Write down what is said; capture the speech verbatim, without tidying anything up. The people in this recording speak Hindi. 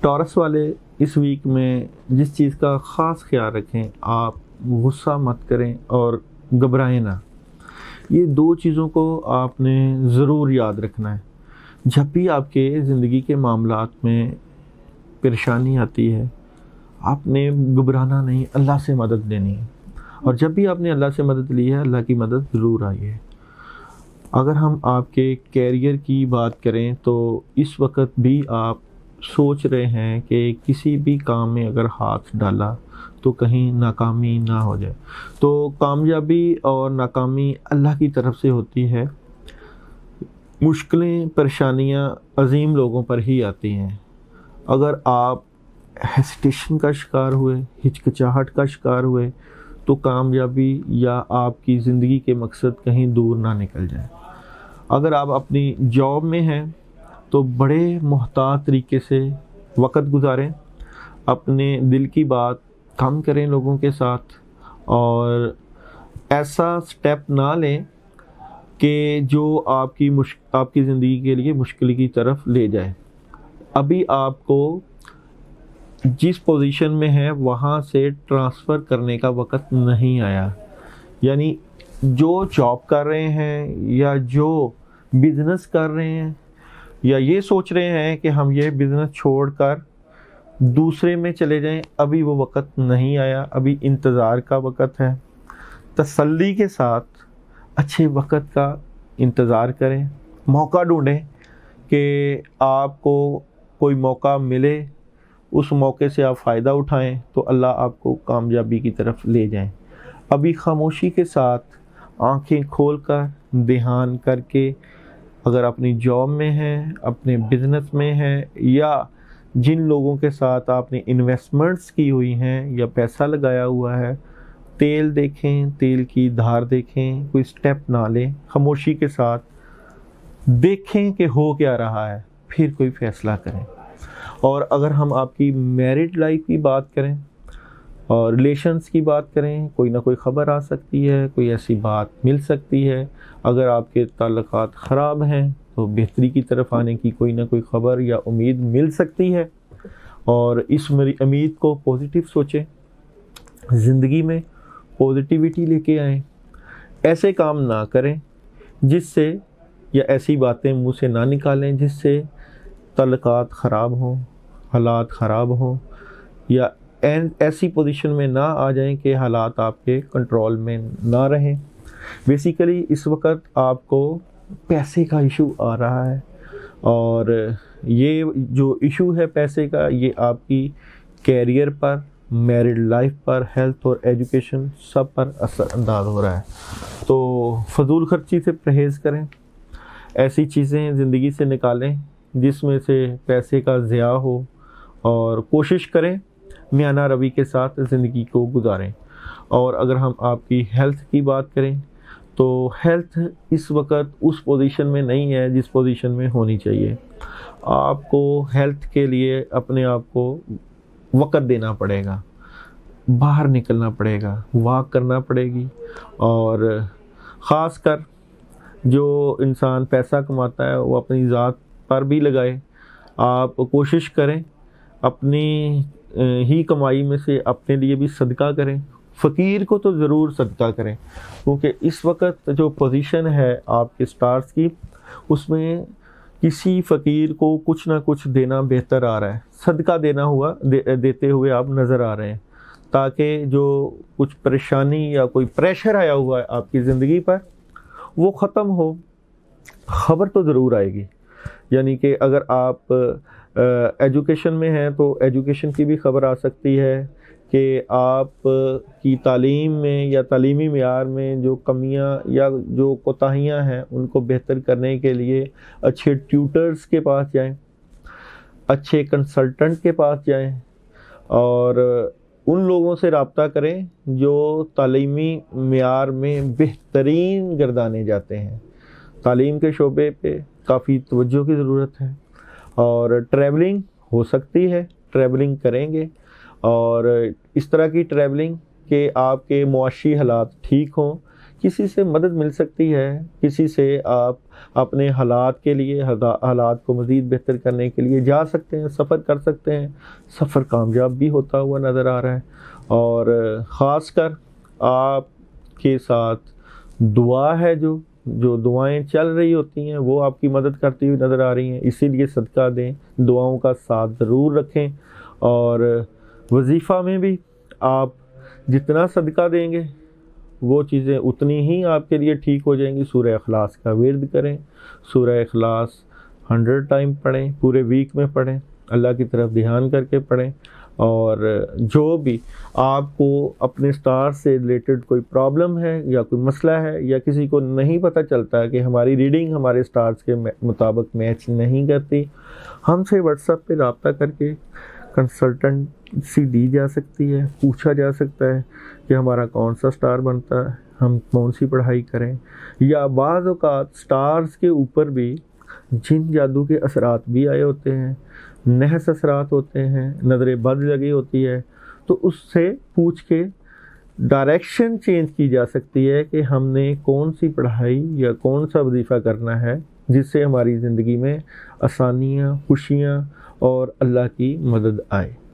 टॉरस वाले इस वीक में जिस चीज़ का ख़ास ख्याल रखें, आप गुस्सा मत करें और घबराएं ना। ये दो चीज़ों को आपने ज़रूर याद रखना है। जब भी आपके ज़िंदगी के मामलात में परेशानी आती है, आपने घबराना नहीं, अल्लाह से मदद लेनी है। और जब भी आपने अल्लाह से मदद ली है, अल्लाह की मदद ज़रूर आई है। अगर हम आपके कैरियर की बात करें तो इस वक्त भी आप सोच रहे हैं कि किसी भी काम में अगर हाथ डाला तो कहीं नाकामी ना हो जाए। तो कामयाबी और नाकामी अल्लाह की तरफ से होती है। मुश्किलें, परेशानियां अजीम लोगों पर ही आती हैं। अगर आप हेसिटेशन का शिकार हुए, हिचकिचाहट का शिकार हुए, तो कामयाबी या आपकी ज़िंदगी के मकसद कहीं दूर ना निकल जाए। अगर आप अपनी जॉब में हैं तो बड़े मुहतात तरीके से वक़्त गुजारें, अपने दिल की बात कम करें लोगों के साथ, और ऐसा स्टेप ना लें कि जो आपकी मुश्क आपकी ज़िंदगी के लिए मुश्किल की तरफ ले जाए। अभी आपको जिस पोजीशन में है वहाँ से ट्रांसफ़र करने का वक़्त नहीं आया। यानी जो जॉब कर रहे हैं या जो बिज़नेस कर रहे हैं या ये सोच रहे हैं कि हम ये बिज़नेस छोड़कर दूसरे में चले जाएं, अभी वो वक़्त नहीं आया। अभी इंतज़ार का वक़्त है। तसल्ली के साथ अच्छे वक़्त का इंतज़ार करें, मौका ढूंढें कि आपको कोई मौका मिले, उस मौके से आप फ़ायदा उठाएं तो अल्लाह आपको कामयाबी की तरफ ले जाएं। अभी खामोशी के साथ आंखें खोलकर ध्यान करके, अगर अपनी जॉब में हैं, अपने बिज़नेस में हैं, या जिन लोगों के साथ आपने इन्वेस्टमेंट्स की हुई हैं या पैसा लगाया हुआ है, तेल देखें, तेल की धार देखें, कोई स्टेप ना लें। खामोशी के साथ देखें कि हो क्या रहा है, फिर कोई फ़ैसला करें। और अगर हम आपकी मैरिड लाइफ की बात करें और रिलेशंस की बात करें, कोई ना कोई ख़बर आ सकती है, कोई ऐसी बात मिल सकती है। अगर आपके ताल्लुकात ख़राब हैं तो बेहतरी की तरफ आने की कोई ना कोई ख़बर या उम्मीद मिल सकती है। और इस उम्मीद को पॉजिटिव सोचें, ज़िंदगी में पॉजिटिविटी लेके आएँ। ऐसे काम ना करें जिससे, या ऐसी बातें मुँह से ना निकालें जिससे ताल्लुकात ख़राब हों, हालात ख़राब हों, या ऐसी पोजीशन में ना आ जाएं कि हालात आपके कंट्रोल में ना रहें। बेसिकली इस वक्त आपको पैसे का इशू आ रहा है, और ये जो इशू है पैसे का, ये आपकी कैरियर पर, मैरिड लाइफ पर, हेल्थ और एजुकेशन सब पर असर अंदाज हो रहा है। तो फजूल खर्ची से परहेज़ करें, ऐसी चीज़ें ज़िंदगी से निकालें जिसमें से पैसे का ज़िया हो, और कोशिश करें मियाना रवि के साथ ज़िंदगी को गुजारें। और अगर हम आपकी हेल्थ की बात करें तो हेल्थ इस वक्त उस पोजीशन में नहीं है जिस पोजीशन में होनी चाहिए। आपको हेल्थ के लिए अपने आप को वक़्त देना पड़ेगा, बाहर निकलना पड़ेगा, वॉक करना पड़ेगी। और ख़ास कर जो इंसान पैसा कमाता है वो अपनी ज़ात पर भी लगाए। आप कोशिश करें अपनी ही कमाई में से अपने लिए भी सदका करें। फ़कीर को तो ज़रूर सदका करें, क्योंकि इस वक्त जो पोजीशन है आपके स्टार्स की, उसमें किसी फ़कीर को कुछ ना कुछ देना बेहतर आ रहा है। सदका देना हुआ दे, देते हुए आप नज़र आ रहे हैं, ताकि जो कुछ परेशानी या कोई प्रेशर आया हुआ है आपकी ज़िंदगी पर वो ख़त्म हो। ख़बर तो ज़रूर आएगी। यानी कि अगर आप एजुकेशन में हैं तो एजुकेशन की भी ख़बर आ सकती है कि आप की तालीम में या तालीमी मेयार में जो कमियां या जो कोताहियां हैं उनको बेहतर करने के लिए अच्छे ट्यूटर्स के पास जाएं, अच्छे कंसल्टेंट के पास जाएं, और उन लोगों से रब्ता करें जो तालीमी मेयार में बेहतरीन गर्दाने जाते हैं। तालीम के शोबे पे काफ़ी तवज्जो की ज़रूरत है। और ट्रैवलिंग हो सकती है, ट्रैवलिंग करेंगे, और इस तरह की ट्रैवलिंग कि आपके मुआशी हालात ठीक हों, किसी से मदद मिल सकती है, किसी से आप अपने हालात के लिए हालात को मज़ीद बेहतर करने के लिए जा सकते हैं, सफ़र कर सकते हैं। सफ़र कामयाब भी होता हुआ नज़र आ रहा है और ख़ासकर आपके साथ दुआ है, जो जो दुआएं चल रही होती हैं वो आपकी मदद करती हुई नज़र आ रही हैं। इसीलिए सदका दें, दुआओं का साथ ज़रूर रखें और वजीफ़ा में भी आप जितना सदका देंगे वो चीज़ें उतनी ही आपके लिए ठीक हो जाएंगी। सूरह इखलास का विर्द करें, सूरह इखलास हंड्रेड टाइम पढ़ें, पूरे वीक में पढ़ें, अल्लाह की तरफ ध्यान करके पढ़ें। और जो भी आपको अपने स्टार से रिलेटेड कोई प्रॉब्लम है या कोई मसला है या किसी को नहीं पता चलता है कि हमारी रीडिंग हमारे स्टार्स के मुताबिक मैच नहीं करती, हमसे व्हाट्सएप पे रब्ता करके कंसल्टेंसी दी जा सकती है। पूछा जा सकता है कि हमारा कौन सा स्टार बनता है, हम कौन सी पढ़ाई करें। या बाज़ औक़ात स्टार्स के ऊपर भी जिन जादू के असरात भी आए होते हैं, नहस असरात होते हैं, नज़र बद लगी होती है, तो उससे पूछ के डायरेक्शन चेंज की जा सकती है कि हमने कौन सी पढ़ाई या कौन सा वजीफ़ा करना है जिससे हमारी ज़िंदगी में आसानियाँ, खुशियाँ और अल्लाह की मदद आए।